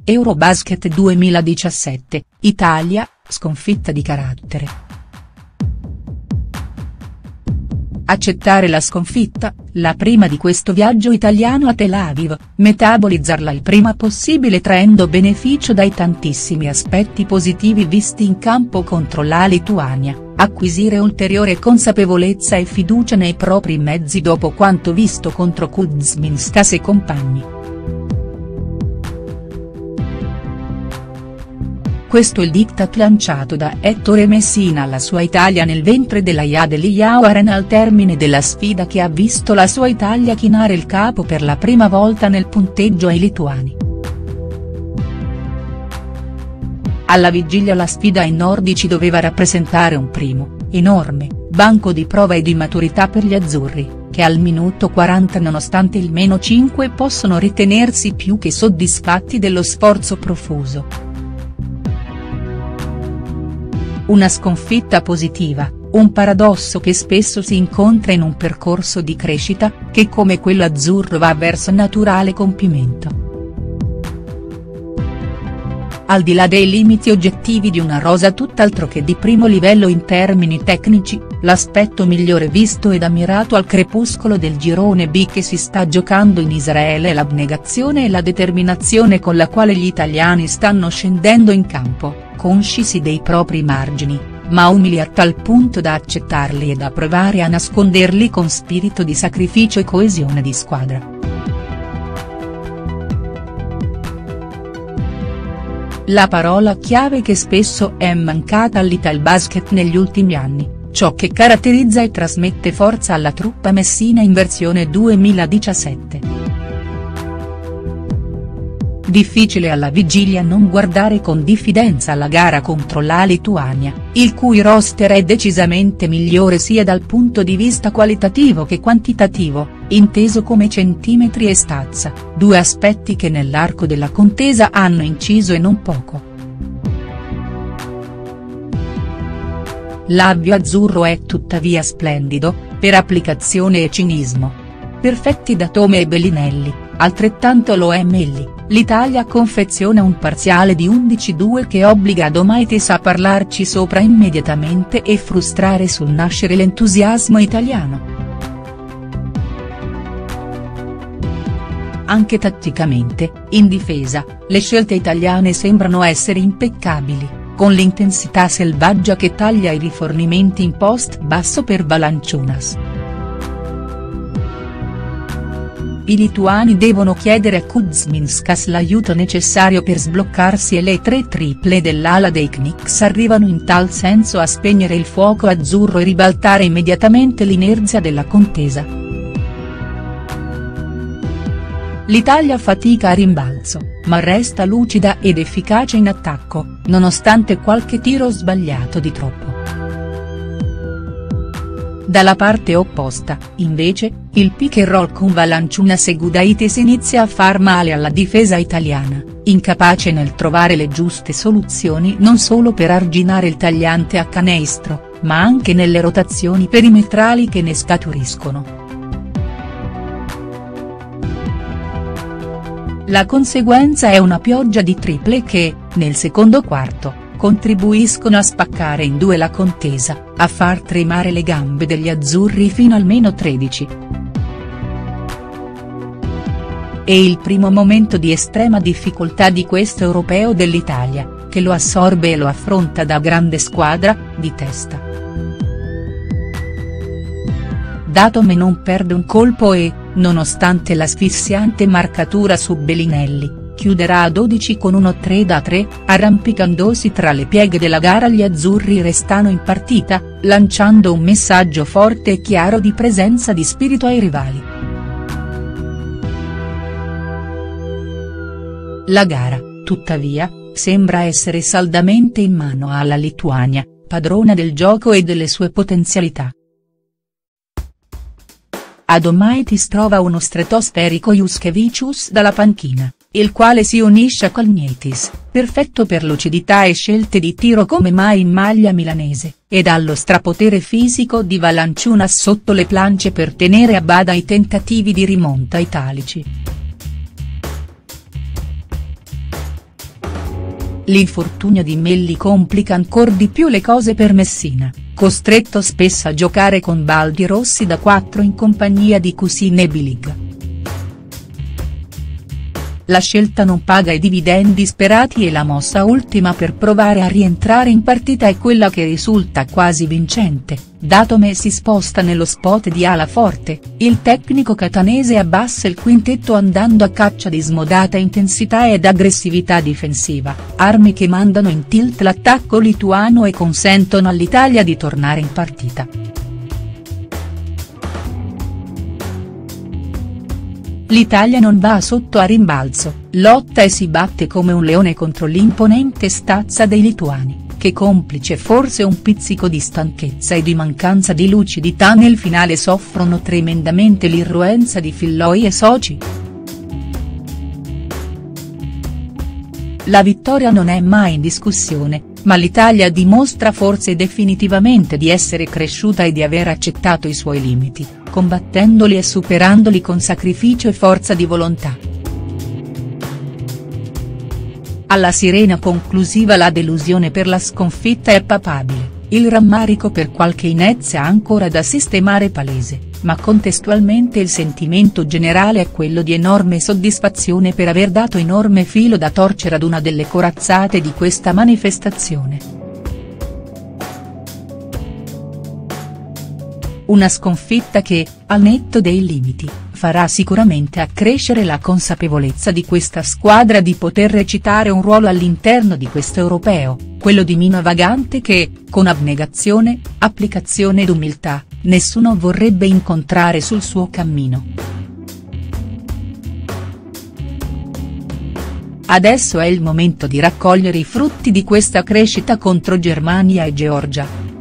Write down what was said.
Eurobasket 2017, Italia, sconfitta di carattere. Accettare la sconfitta, la prima di questo viaggio italiano a Tel Aviv, metabolizzarla il prima possibile traendo beneficio dai tantissimi aspetti positivi visti in campo contro la Lituania, acquisire ulteriore consapevolezza e fiducia nei propri mezzi dopo quanto visto contro Kuzminskas e compagni. Questo il diktat lanciato da Ettore Messina alla sua Italia nel ventre della Yadeliya Arena al termine della sfida che ha visto la sua Italia chinare il capo per la prima volta nel punteggio ai lituani. Alla vigilia la sfida ai nordici doveva rappresentare un primo, enorme, banco di prova e di maturità per gli azzurri, che al minuto 40 nonostante il -5 possono ritenersi più che soddisfatti dello sforzo profuso. Una sconfitta positiva, un paradosso che spesso si incontra in un percorso di crescita, che come quello azzurro va verso naturale compimento. Al di là dei limiti oggettivi di una rosa tutt'altro che di primo livello in termini tecnici, l'aspetto migliore visto ed ammirato al crepuscolo del girone B che si sta giocando in Israele è l'abnegazione e la determinazione con la quale gli italiani stanno scendendo in campo, conscisi dei propri margini, ma umili a tal punto da accettarli e da provare a nasconderli con spirito di sacrificio e coesione di squadra. La parola chiave che spesso è mancata all'Italbasket negli ultimi anni, ciò che caratterizza e trasmette forza alla truppa messina in versione 2017. Difficile alla vigilia non guardare con diffidenza la gara contro la Lituania, il cui roster è decisamente migliore sia dal punto di vista qualitativo che quantitativo, inteso come centimetri e stazza, due aspetti che nell'arco della contesa hanno inciso e non poco. L'avvio azzurro è tuttavia splendido, per applicazione e cinismo. Perfetti da Tome e Bellinelli, altrettanto lo è Melli. L'Italia confeziona un parziale di 11-2 che obbliga Adomaitis a parlarci sopra immediatamente e frustrare sul nascere l'entusiasmo italiano. Anche tatticamente, in difesa, le scelte italiane sembrano essere impeccabili, con l'intensità selvaggia che taglia i rifornimenti in post basso per Valanciunas. I lituani devono chiedere a Kuzminskas l'aiuto necessario per sbloccarsi e le 3 triple dell'ala dei Knicks arrivano in tal senso a spegnere il fuoco azzurro e ribaltare immediatamente l'inerzia della contesa. L'Italia fatica a rimbalzo, ma resta lucida ed efficace in attacco, nonostante qualche tiro sbagliato di troppo. Dalla parte opposta, invece, il pick and roll con Valanciunas e Gudaitis inizia a far male alla difesa italiana, incapace nel trovare le giuste soluzioni non solo per arginare il tagliante a canestro, ma anche nelle rotazioni perimetrali che ne scaturiscono. La conseguenza è una pioggia di triple che, nel secondo quarto, contribuiscono a spaccare in due la contesa, a far tremare le gambe degli azzurri fino al -13. È il primo momento di estrema difficoltà di questo europeo dell'Italia, che lo assorbe e lo affronta da grande squadra, di testa. Datome non perde un colpo e, nonostante l'asfissiante marcatura su Bellinelli, chiuderà a 12 con 1-3 da 3, arrampicandosi tra le pieghe della gara. Gli azzurri restano in partita, lanciando un messaggio forte e chiaro di presenza di spirito ai rivali. La gara, tuttavia, sembra essere saldamente in mano alla Lituania, padrona del gioco e delle sue potenzialità. Adomaitis trova uno stratosferico Juškevičius dalla panchina, il quale si unisce a Kalnietis, perfetto per lucidità e scelte di tiro come mai in maglia milanese, e dallo strapotere fisico di Valanciunas sotto le planche per tenere a bada i tentativi di rimonta italici. L'infortunio di Melli complica ancor di più le cose per Messina, costretto spesso a giocare con Baldi Rossi da 4 in compagnia di Cousin e Bilic. La scelta non paga i dividendi sperati e la mossa ultima per provare a rientrare in partita è quella che risulta quasi vincente, dato Messi sposta nello spot di ala forte, il tecnico catanese abbassa il quintetto andando a caccia di smodata intensità ed aggressività difensiva, armi che mandano in tilt l'attacco lituano e consentono all'Italia di tornare in partita. L'Italia non va sotto a rimbalzo, lotta e si batte come un leone contro l'imponente stazza dei lituani, che complice forse un pizzico di stanchezza e di mancanza di lucidità nel finale soffrono tremendamente l'irruenza di Filloi e soci. La vittoria non è mai in discussione, ma l'Italia dimostra forse definitivamente di essere cresciuta e di aver accettato i suoi limiti, combattendoli e superandoli con sacrificio e forza di volontà. Alla sirena conclusiva la delusione per la sconfitta è papabile, il rammarico per qualche inezia ancora da sistemare palese, ma contestualmente il sentimento generale è quello di enorme soddisfazione per aver dato enorme filo da torcere ad una delle corazzate di questa manifestazione. Una sconfitta che, al netto dei limiti, farà sicuramente accrescere la consapevolezza di questa squadra di poter recitare un ruolo all'interno di questo europeo, quello di Mino Vagante che, con abnegazione, applicazione ed umiltà, nessuno vorrebbe incontrare sul suo cammino. Adesso è il momento di raccogliere i frutti di questa crescita contro Germania e Georgia.